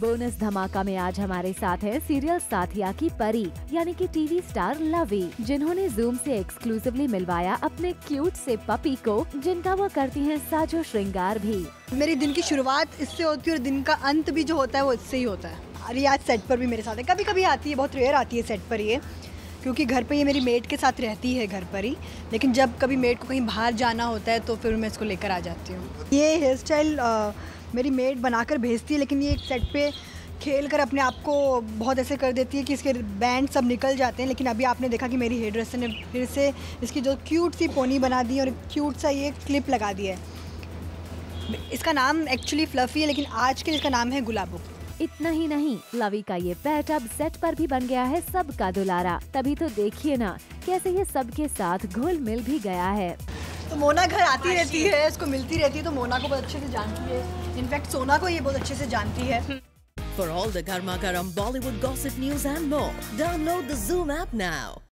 Bonus धमाका में आज हमारे साथ है सीरियल साथिया की परी यानी कि टीवी स्टार लवी, जिन्होंने जूम से एक्सक्लूसिवली मिलवाया अपने क्यूट से पपी को, जिनका वो करती हैं साजो श्रृंगार भी। मेरी दिन की शुरुआत इससे होती है और दिन का अंत भी जो होता है वो इससे ही होता है। अरे आज सेट पर भी मेरे साथ है, कभी कभी आती है, बहुत रेयर आती है सेट पर ये, क्योंकि घर पे ये मेरी मेड के साथ रहती है घर पर ही, लेकिन जब कभी मेड को कहीं बाहर जाना होता है तो फिर मैं इसको लेकर आ जाती हूँ। ये हेयर स्टाइल मेरी मेड बनाकर भेजती है, लेकिन ये एक सेट पे खेल कर अपने आप को बहुत ऐसे कर देती है कि इसके बैंड सब निकल जाते हैं। लेकिन अभी आपने देखा कि मेरी हेयर ड्रेसर ने फिर से इसकी जो क्यूट सी पोनी बना दी और क्यूट सा ये क्लिप लगा दिया है। इसका नाम एक्चुअली फ्लफी है, लेकिन आज के इसका नाम है गुलाबो। इतना ही नहीं, लवी का ये पेट अब सेट पर भी बन गया है सबका दुलारा। तभी तो देखिए ना कैसे ये सबके साथ घुल मिल भी गया है। तो मोना घर आती रहती है, इसको मिलती रहती है, तो मोना को बहुत अच्छे से जानती है। इनफैक्ट सोना को ये बहुत अच्छे से जानती है। For all the Garma Garam Bollywood gossip news and more, download the Zoom app now.